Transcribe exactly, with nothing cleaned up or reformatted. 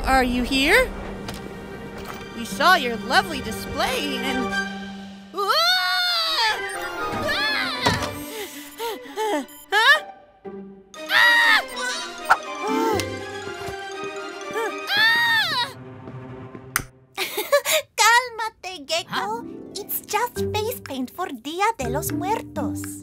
Are you here? We saw your lovely display and... Ah! Ah! Huh? Ah! Ah! Cálmate, Gecko. It's just face paint for Dia de los Muertos.